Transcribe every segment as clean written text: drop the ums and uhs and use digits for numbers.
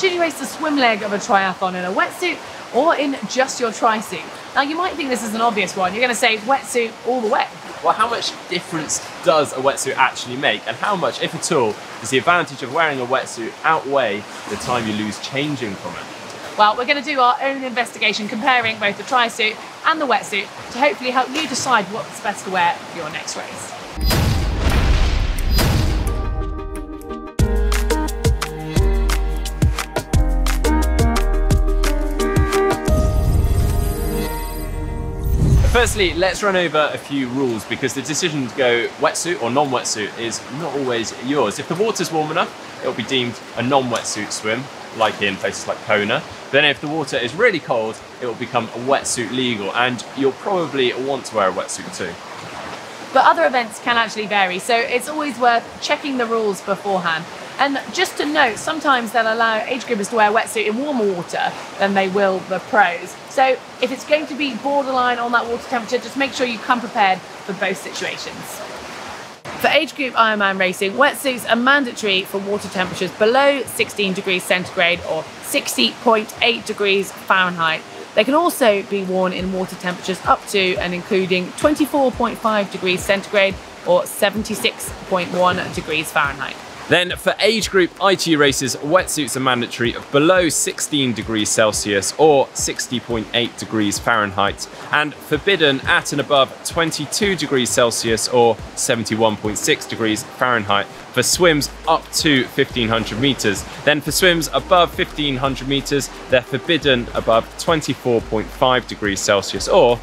Should you race the swim leg of a triathlon in a wetsuit or in just your tri-suit? Now you might think this is an obvious one. You're going to say wetsuit all the way. Well, how much difference does a wetsuit actually make, and how much, if at all, does the advantage of wearing a wetsuit outweigh the time you lose changing from it? Well, we're going to do our own investigation comparing both the tri-suit and the wetsuit to hopefully help you decide what's best to wear for your next race. Firstly, let's run over a few rules, because the decision to go wetsuit or non-wetsuit is not always yours. If the water's warm enough, it'll be deemed a non-wetsuit swim, like in places like Carne. Then if the water is really cold, it will become a wetsuit legal, and you'll probably want to wear a wetsuit too. But other events can actually vary, so it's always worth checking the rules beforehand. And just to note, sometimes they'll allow age groupers to wear a wetsuit in warmer water than they will the pros. So if it's going to be borderline on that water temperature, just make sure you come prepared for both situations. For age group Ironman racing, wetsuits are mandatory for water temperatures below 16 degrees centigrade or 60.8 degrees Fahrenheit. They can also be worn in water temperatures up to and including 24.5 degrees centigrade or 76.1 degrees Fahrenheit. Then for age group IT races, wetsuits are mandatory of below 16 degrees Celsius or 60.8 degrees Fahrenheit, and forbidden at and above 22 degrees Celsius or 71.6 degrees Fahrenheit for swims up to 1500 meters. Then for swims above 1500 meters, they're forbidden above 24.5 degrees Celsius or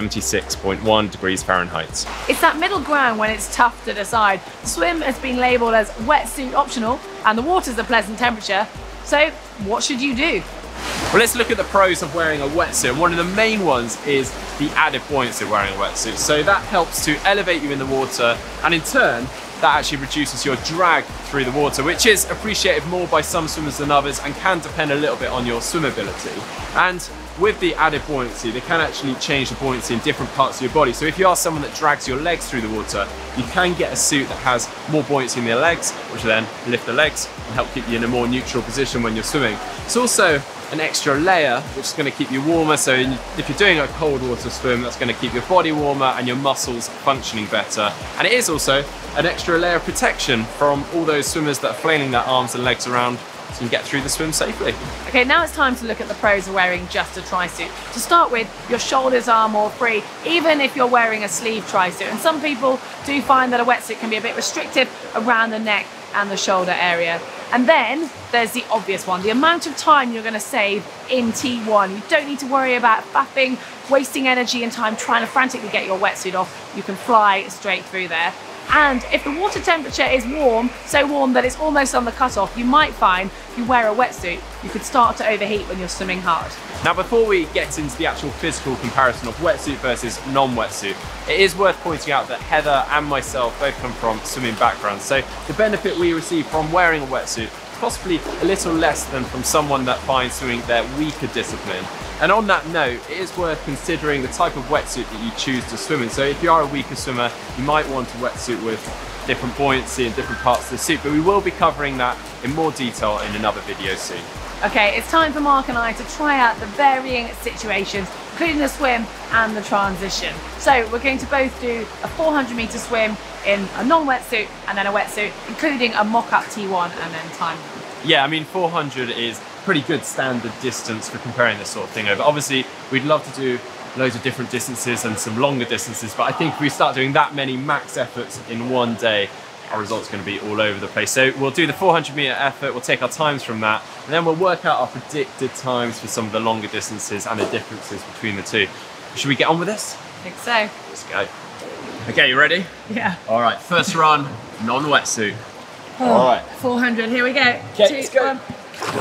76.1 degrees Fahrenheit. It's that middle ground when it's tough to decide. The swim has been labelled as wetsuit optional and the water's a pleasant temperature. So what should you do? Well, let's look at the pros of wearing a wetsuit. One of the main ones is the added buoyancy of wearing a wetsuit. So that helps to elevate you in the water, and in turn, that actually reduces your drag through the water, which is appreciated more by some swimmers than others and can depend a little bit on your swim ability. And with the added buoyancy, they can actually change the buoyancy in different parts of your body. So if you are someone that drags your legs through the water, you can get a suit that has more buoyancy in your legs, which will then lift the legs and help keep you in a more neutral position when you're swimming. It's also an extra layer which is going to keep you warmer, so if you're doing a cold water swim, that's going to keep your body warmer and your muscles functioning better. And it is also an extra layer of protection from all those swimmers that are flailing their arms and legs around, so you can get through the swim safely. Okay, now it's time to look at the pros of wearing just a tri-suit. To start with, your shoulders are more free, even if you're wearing a sleeve tri-suit. And some people do find that a wetsuit can be a bit restrictive around the neck and the shoulder area. And then there's the obvious one, the amount of time you're going to save in T1. You don't need to worry about faffing, wasting energy and time trying to frantically get your wetsuit off. You can fly straight through there. And if the water temperature is warm, so warm that it's almost on the cutoff, you might find if you wear a wetsuit, you could start to overheat when you're swimming hard. Now, before we get into the actual physical comparison of wetsuit versus non-wetsuit, it is worth pointing out that Heather and myself both come from swimming backgrounds. So the benefit we receive from wearing a wetsuit is possibly a little less than from someone that finds swimming their weaker discipline. And on that note, it is worth considering the type of wetsuit that you choose to swim in. So if you are a weaker swimmer, you might want a wetsuit with different buoyancy in different parts of the suit, but we will be covering that in more detail in another video soon. Okay, it's time for Mark and I to try out the varying situations, including the swim and the transition. So we're going to both do a 400 meter swim in a non-wetsuit and then a wetsuit, including a mock-up T1 and then time. Yeah, I mean, 400 is pretty good standard distance for comparing this sort of thing over. Obviously, we'd love to do loads of different distances and some longer distances, but I think if we start doing that many max efforts in one day, our results are going to be all over the place. So we'll do the 400 meter effort, we'll take our times from that, and then we'll work out our predicted times for some of the longer distances and the differences between the two. Should we get on with this? I think so. Let's go. Okay, you ready? Yeah. All right, first run, non-wetsuit. Oh, all right. 400, here we go. Okay, let's go. 1.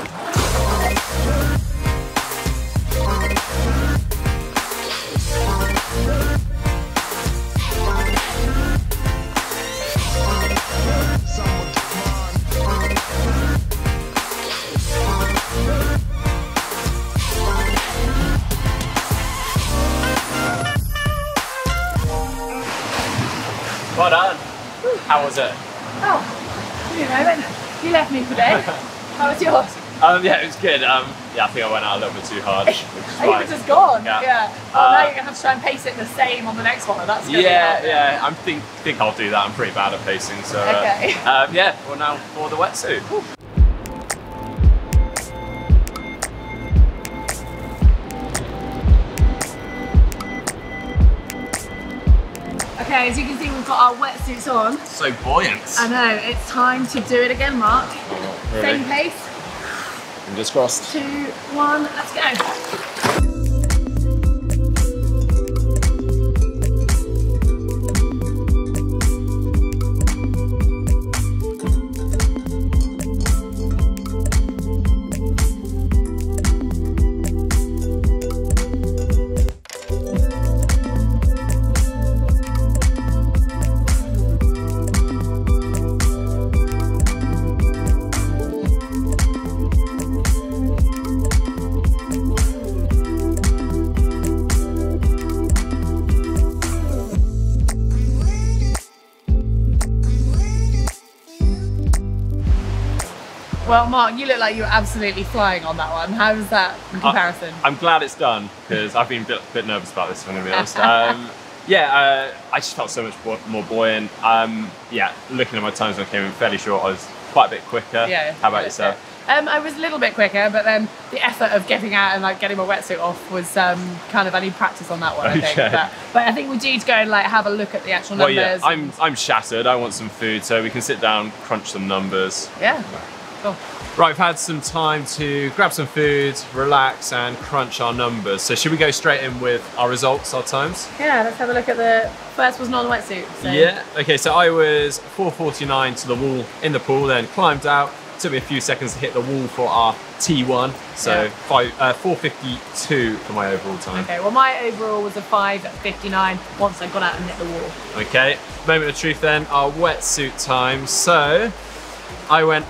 Well done. How was it? Oh, give me a moment. You left me for dead. How was yours? Yeah, it was good. Yeah, I think I went out a little bit too hard. Which is You were just gone. Yeah. Well, now you're gonna have to try and pace it the same on the next one. That's gonna be hard. Yeah. I think I'll do that. I'm pretty bad at pacing. So okay. Yeah. Well, now for the wetsuit. Ooh. Okay, as you can see, we've got our wetsuits on. So buoyant. I know, it's time to do it again, Mark. Oh, really? Same pace. Fingers crossed. 2, 1, let's go. Well, Mark, you look like you were absolutely flying on that one. How was that in comparison? I'm glad it's done, because I've been a bit nervous about this, if I'm going to be honest. I just felt so much more buoyant. Yeah, looking at my times when I came in fairly short, I was quite a bit quicker. Yeah. How about yourself? I was a little bit quicker, but then the effort of getting out and like getting my wetsuit off was kind of, I need practice on that one, I think. But I think we need to go and like have a look at the actual numbers. Well, yeah, I'm shattered. I want some food, so we can sit down, crunch some numbers. Yeah. Cool. Right, we've had some time to grab some food, relax and crunch our numbers. So should we go straight in with our results, our times? Yeah, let's have a look at the first was non-wetsuit. So. Yeah, okay, so I was 4:49 to the wall in the pool, then climbed out. Took me a few seconds to hit the wall for our T1, so 4:52 for my overall time. Okay, well my overall was a 5:59 once I got out and hit the wall. Okay, moment of truth then, our wetsuit time. So I went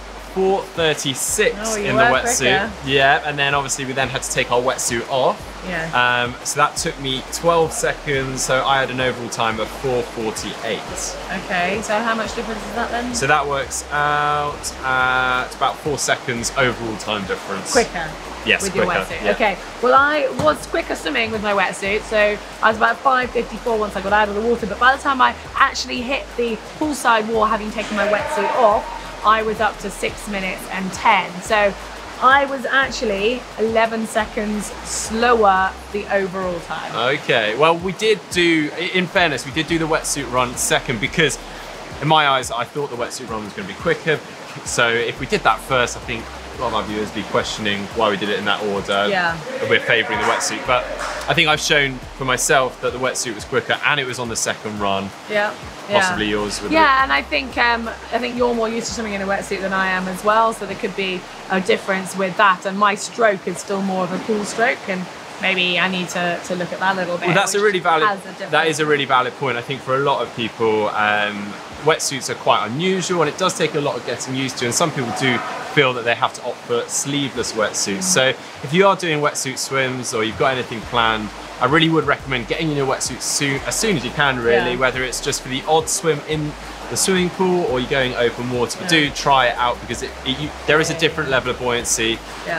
4:36 in the wetsuit. Quicker. Yeah, and then obviously we then had to take our wetsuit off. Yeah. So that took me 12 seconds, so I had an overall time of 4:48. Okay, so how much difference is that then? So that works out at about 4 seconds overall time difference. Quicker. Yes, with quicker, your wetsuit. yeah. Okay, well I was quicker swimming with my wetsuit, so I was about 5:54 once I got out of the water, but by the time I actually hit the poolside wall, having taken my wetsuit off, I was up to 6 minutes and 10. So I was actually 11 seconds slower the overall time. Okay, well we did do, in fairness, we did do the wetsuit run second because in my eyes I thought the wetsuit run was going to be quicker. So if we did that first, I think a lot of our viewers would be questioning why we did it in that order. Yeah. We're favouring the wetsuit, but I think I've shown for myself that the wetsuit was quicker and it was on the second run. Yeah. Possibly yours would be. Yeah, and I think you're more used to swimming in a wetsuit than I am as well, so there could be a difference with that. And my stroke is still more of a pool stroke, and maybe I need to look at that a little bit. Well, that's a really valid. That is a really difference. valid point. I think for a lot of people, wetsuits are quite unusual, and it does take a lot of getting used to. And some people do feel that they have to opt for sleeveless wetsuits. So if you are doing wetsuit swims or you've got anything planned, I really would recommend getting in your wetsuit as soon as you can, really, whether it's just for the odd swim in the swimming pool or you're going open water. But do try it out, because there is a different level of buoyancy.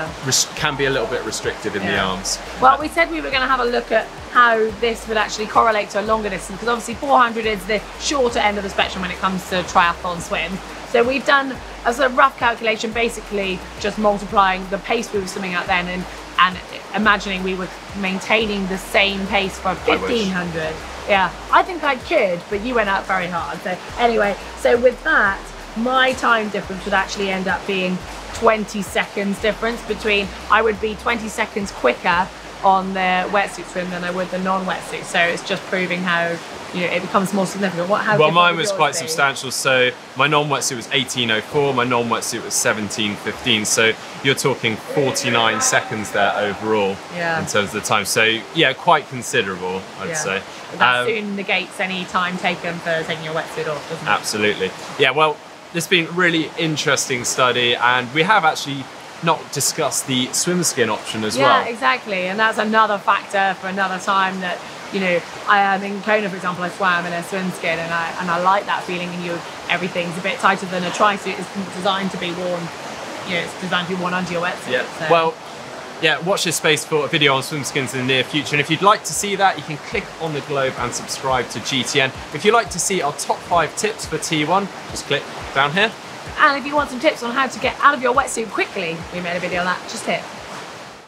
Can be a little bit restrictive in the arms. Well, we said we were going to have a look at how this would actually correlate to a longer distance, because obviously 400 is the shorter end of the spectrum when it comes to triathlon swim. So we've done a sort of rough calculation, basically just multiplying the pace we were swimming at then and imagining we were maintaining the same pace for 1500. Yeah, I think I could, but you went out very hard. So anyway, so with that, my time difference would actually end up being 20 seconds difference between, I would be 20 seconds quicker on the wetsuit swim than I would the non-wetsuit. So it's just proving how, you know, it becomes more significant. Well, mine was quite substantial. So my non-wetsuit was 18:04, my non-wetsuit was 17:15. So you're talking 49 seconds there overall in terms of the time. So yeah, quite considerable, I'd say. That soon negates any time taken for taking your wetsuit off, doesn't it? Absolutely. Yeah, well, this has been a really interesting study, and we have actually not discussed the swim skin option as well. Yeah, exactly. And that's another factor for another time that, you know, I am in Carne, for example, I swam in a swim skin, and I like that feeling, and everything's a bit tighter than a tri-suit is designed to be worn, it's designed to be worn under your wetsuit. Yeah. So. Well, yeah, watch this space for a video on swim skins in the near future. And if you'd like to see that, you can click on the globe and subscribe to GTN. If you'd like to see our top 5 tips for T1, just click down here. And if you want some tips on how to get out of your wetsuit quickly, we made a video on that. Just here.